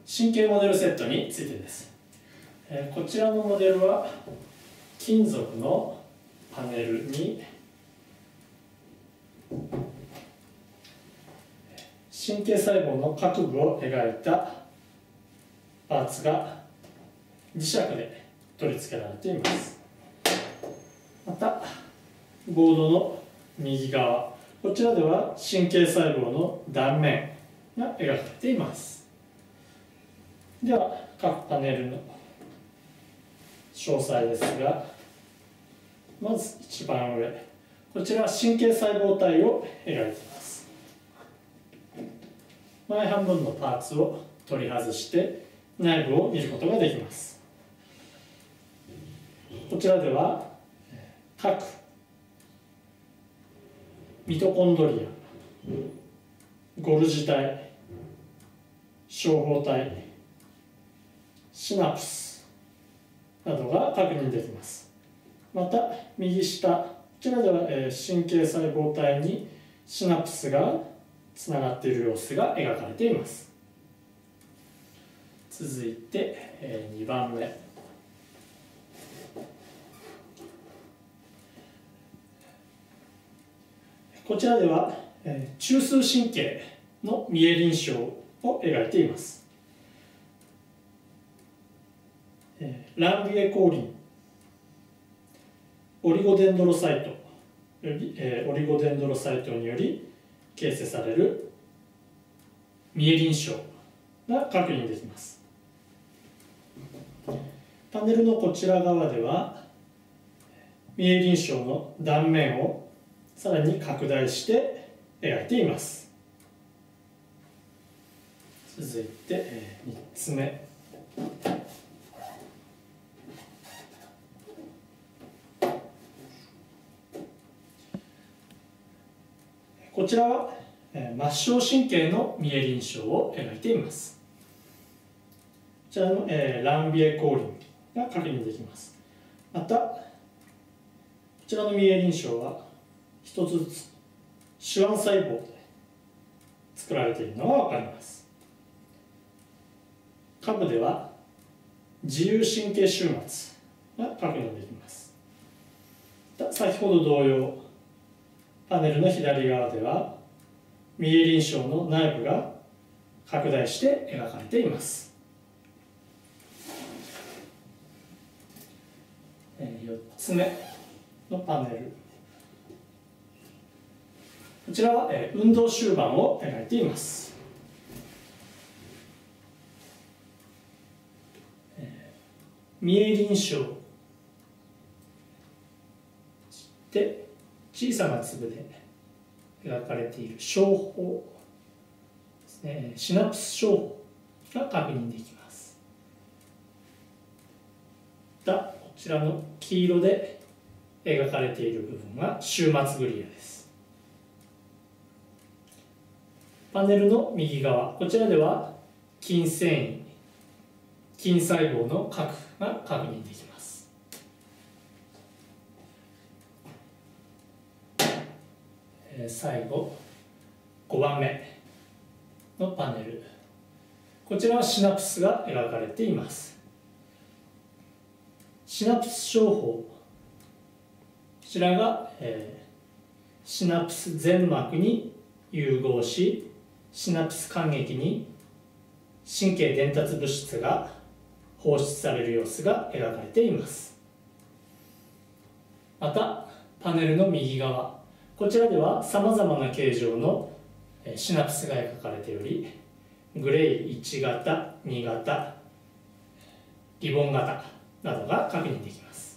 神経モデルセットについてです。こちらのモデルは金属のパネルに神経細胞の各部を描いたパーツが磁石で取り付けられています。またボードの右側、こちらでは神経細胞の断面が描かれています。では各パネルの詳細ですが、まず一番上、こちらは神経細胞体を描いています。前半分のパーツを取り外して内部を見ることができます。こちらでは各ミトコンドリア、ゴルジ体、小胞体、シナプスなどが確認できます。また右下、こちらでは神経細胞体にシナプスがつながっている様子が描かれています。続いて2番目、こちらでは中枢神経のミエリン鞘を描いています。ランビエコーリン、オリゴデンドロサイトにより形成されるミエリン鞘が確認できます。パネルのこちら側ではミエリン鞘の断面をさらに拡大して描いています。続いて3つ目、こちらは末梢神経のミエリン鞘を描いています。こちらのランビエコーリンが確認できます。またこちらのミエリン鞘は一つずつ手腕細胞で作られているのが分かります。下部では自由神経終末が確認できます。先ほど同様、パネルの左側ではミエリン鞘の内部が拡大して描かれています。4つ目のパネル、こちらは運動終盤を描いています。ミエリン鞘で小さな粒で描かれている小胞ですね、シナプス小胞が確認できます。こちらの黄色で描かれている部分は終末グリアです。パネルの右側、こちらでは筋繊維、筋細胞の核が確認できます。最後5番目のパネル、こちらはシナプスが描かれています。シナプス小胞、こちらが、シナプス全膜に融合し、シナプス間隙に神経伝達物質が放出される様子が描かれています。またパネルの右側、こちらではさまざまな形状のシナプスが描かれており、グレイ1型、2型、リボン型などが確認できます。